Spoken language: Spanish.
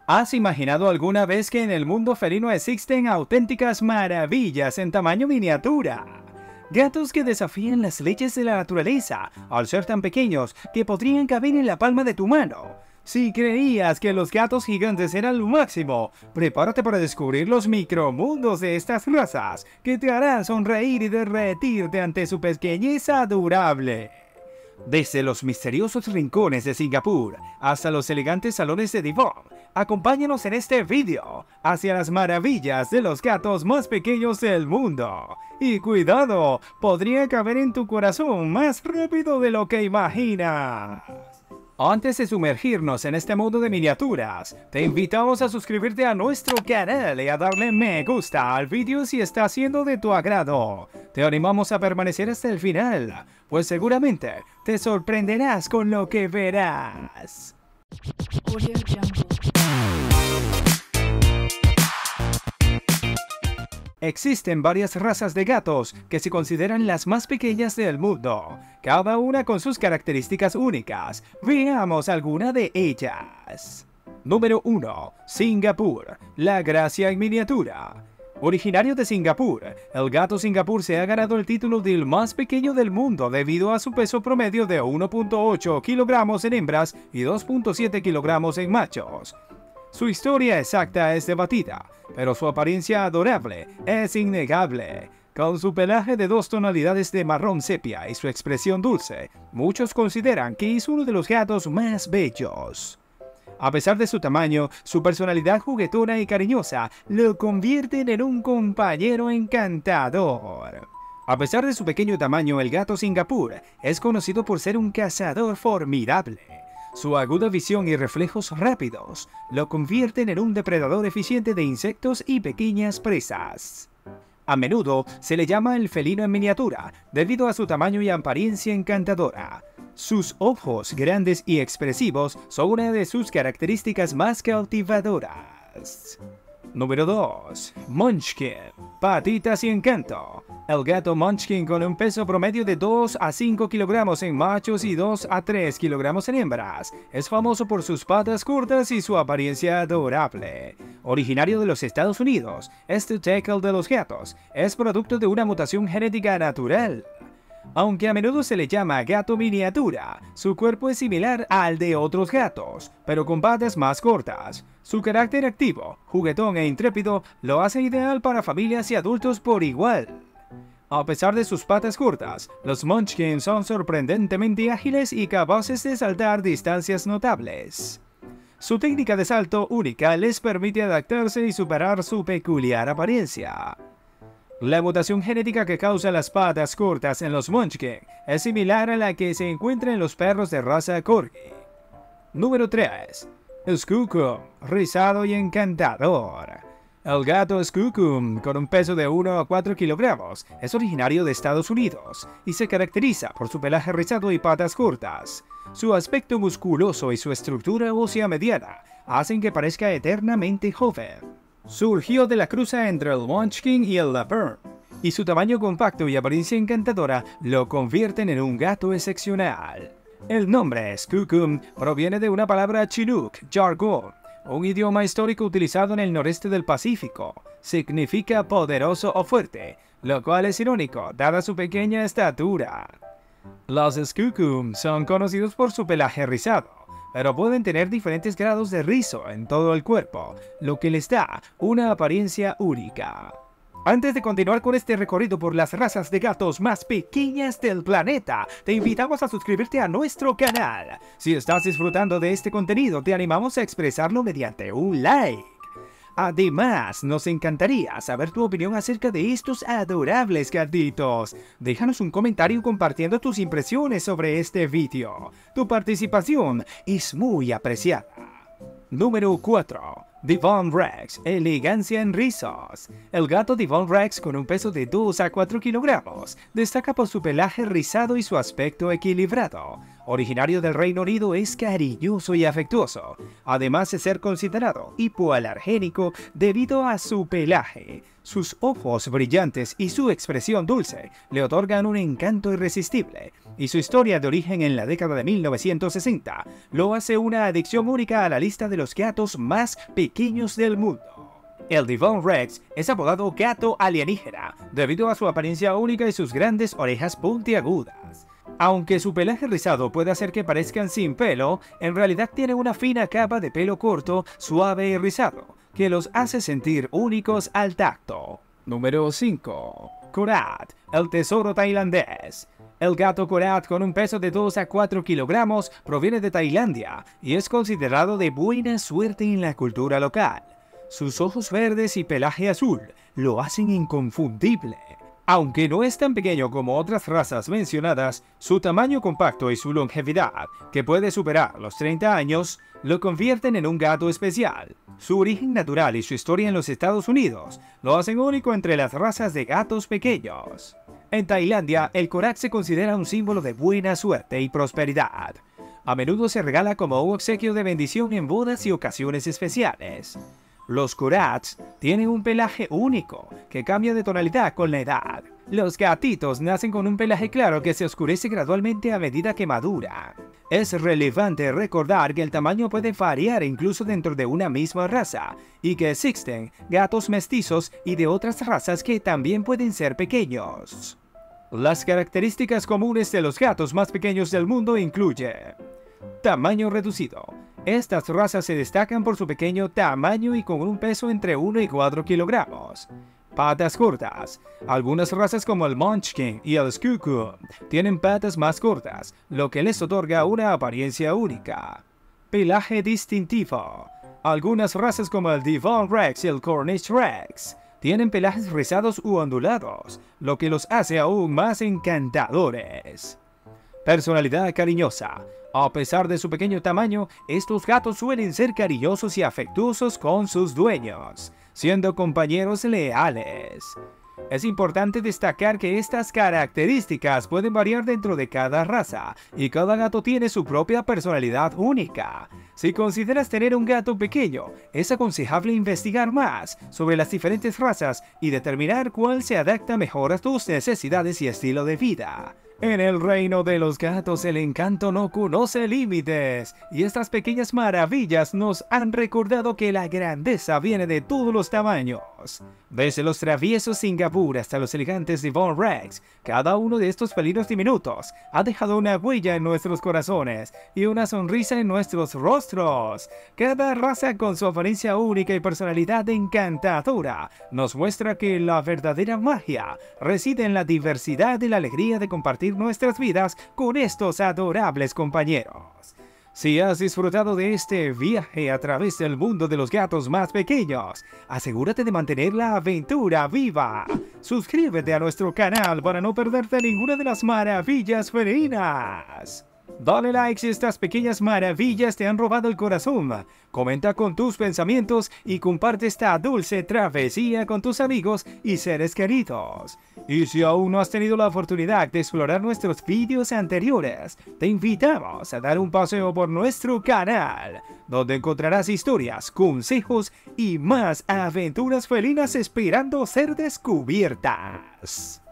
¿Has imaginado alguna vez que en el mundo felino existen auténticas maravillas en tamaño miniatura? Gatos que desafían las leyes de la naturaleza, al ser tan pequeños que podrían caber en la palma de tu mano. Si creías que los gatos gigantes eran lo máximo, prepárate para descubrir los micromundos de estas razas, que te harán sonreír y derretirte ante su pequeñez adorable. Desde los misteriosos rincones de Singapur hasta los elegantes salones de Devon, acompáñanos en este vídeo hacia las maravillas de los gatos más pequeños del mundo. Y cuidado, podría caber en tu corazón más rápido de lo que imaginas. Antes de sumergirnos en este mundo de miniaturas, te invitamos a suscribirte a nuestro canal y a darle me gusta al vídeo si está siendo de tu agrado. Te animamos a permanecer hasta el final, pues seguramente te sorprenderás con lo que verás. Audio Jungle. Existen varias razas de gatos que se consideran las más pequeñas del mundo, cada una con sus características únicas. Veamos alguna de ellas. Número 1. Singapur, la gracia en miniatura. Originario de Singapur, el gato Singapur se ha ganado el título del más pequeño del mundo debido a su peso promedio de 1.8 kilogramos en hembras y 2.7 kilogramos en machos. Su historia exacta es debatida, pero su apariencia adorable es innegable. Con su pelaje de 2 tonalidades de marrón sepia y su expresión dulce, muchos consideran que es uno de los gatos más bellos. A pesar de su tamaño, su personalidad juguetona y cariñosa lo convierten en un compañero encantador. A pesar de su pequeño tamaño, el gato Singapur es conocido por ser un cazador formidable. Su aguda visión y reflejos rápidos lo convierten en un depredador eficiente de insectos y pequeñas presas. A menudo se le llama el felino en miniatura, debido a su tamaño y apariencia encantadora. Sus ojos grandes y expresivos son una de sus características más cautivadoras. Número 2. Munchkin, patitas y encanto. El gato Munchkin, con un peso promedio de 2 a 5 kilogramos en machos y 2 a 3 kilogramos en hembras, es famoso por sus patas cortas y su apariencia adorable. Originario de los Estados Unidos, este tackle de los gatos es producto de una mutación genética natural. Aunque a menudo se le llama gato miniatura, su cuerpo es similar al de otros gatos, pero con patas más cortas. Su carácter activo, juguetón e intrépido lo hace ideal para familias y adultos por igual. A pesar de sus patas cortas, los Munchkin son sorprendentemente ágiles y capaces de saltar distancias notables. Su técnica de salto única les permite adaptarse y superar su peculiar apariencia. La mutación genética que causa las patas cortas en los Munchkin es similar a la que se encuentra en los perros de raza Corgi. Número 3. Skookum, rizado y encantador. El gato Skookum, con un peso de 1 a 4 kilogramos, es originario de Estados Unidos y se caracteriza por su pelaje rizado y patas cortas. Su aspecto musculoso y su estructura ósea mediana hacen que parezca eternamente joven. Surgió de la cruza entre el Munchkin y el Laverne, y su tamaño compacto y apariencia encantadora lo convierten en un gato excepcional. El nombre Skookum proviene de una palabra Chinook, jargon, un idioma histórico utilizado en el noreste del Pacífico. Significa poderoso o fuerte, lo cual es irónico, dada su pequeña estatura. Los Skookum son conocidos por su pelaje rizado, pero pueden tener diferentes grados de rizo en todo el cuerpo, lo que les da una apariencia única. Antes de continuar con este recorrido por las razas de gatos más pequeñas del planeta, te invitamos a suscribirte a nuestro canal. Si estás disfrutando de este contenido, te animamos a expresarlo mediante un like. Además, nos encantaría saber tu opinión acerca de estos adorables gatitos. Déjanos un comentario compartiendo tus impresiones sobre este vídeo. Tu participación es muy apreciada. Número 4. Devon Rex, elegancia en rizos. El gato Devon Rex, con un peso de 2 a 4 kilogramos, destaca por su pelaje rizado y su aspecto equilibrado. Originario del Reino Unido, es cariñoso y afectuoso, además de ser considerado hipoalergénico debido a su pelaje. Sus ojos brillantes y su expresión dulce le otorgan un encanto irresistible, y su historia de origen en la década de 1960 lo hace una adicción única a la lista de los gatos más pequeños del mundo. El Devon Rex es apodado gato alienígena debido a su apariencia única y sus grandes orejas puntiagudas. Aunque su pelaje rizado puede hacer que parezcan sin pelo, en realidad tiene una fina capa de pelo corto, suave y rizado, que los hace sentir únicos al tacto. Número 5. Korat, el tesoro tailandés. El gato Korat, con un peso de 2 a 4 kilogramos, proviene de Tailandia y es considerado de buena suerte en la cultura local. Sus ojos verdes y pelaje azul lo hacen inconfundible. Aunque no es tan pequeño como otras razas mencionadas, su tamaño compacto y su longevidad, que puede superar los 30 años, lo convierten en un gato especial. Su origen natural y su historia en los Estados Unidos lo hacen único entre las razas de gatos pequeños. En Tailandia, el Korat se considera un símbolo de buena suerte y prosperidad. A menudo se regala como un obsequio de bendición en bodas y ocasiones especiales. Los Korats tienen un pelaje único, que cambia de tonalidad con la edad. Los gatitos nacen con un pelaje claro que se oscurece gradualmente a medida que madura. Es relevante recordar que el tamaño puede variar incluso dentro de una misma raza, y que existen gatos mestizos y de otras razas que también pueden ser pequeños. Las características comunes de los gatos más pequeños del mundo incluyen: tamaño reducido. Estas razas se destacan por su pequeño tamaño y con un peso entre 1 y 4 kilogramos. Patas cortas. Algunas razas como el Munchkin y el Skookum tienen patas más cortas, lo que les otorga una apariencia única. Pelaje distintivo. Algunas razas como el Devon Rex y el Cornish Rex tienen pelajes rizados u ondulados, lo que los hace aún más encantadores. Personalidad cariñosa. A pesar de su pequeño tamaño, estos gatos suelen ser cariñosos y afectuosos con sus dueños, siendo compañeros leales. Es importante destacar que estas características pueden variar dentro de cada raza, y cada gato tiene su propia personalidad única. Si consideras tener un gato pequeño, es aconsejable investigar más sobre las diferentes razas y determinar cuál se adapta mejor a tus necesidades y estilo de vida. En el reino de los gatos el encanto no conoce límites, y estas pequeñas maravillas nos han recordado que la grandeza viene de todos los tamaños. Desde los traviesos Singapur hasta los elegantes Devon Rex, cada uno de estos felinos diminutos ha dejado una huella en nuestros corazones y una sonrisa en nuestros rostros. Cada raza con su apariencia única y personalidad encantadora nos muestra que la verdadera magia reside en la diversidad y la alegría de compartir nuestras vidas con estos adorables compañeros. Si has disfrutado de este viaje a través del mundo de los gatos más pequeños, asegúrate de mantener la aventura viva. Suscríbete a nuestro canal para no perderte ninguna de las maravillas felinas. Dale like si estas pequeñas maravillas te han robado el corazón. Comenta con tus pensamientos y comparte esta dulce travesía con tus amigos y seres queridos. Y si aún no has tenido la oportunidad de explorar nuestros vídeos anteriores, te invitamos a dar un paseo por nuestro canal, donde encontrarás historias, consejos y más aventuras felinas esperando ser descubiertas.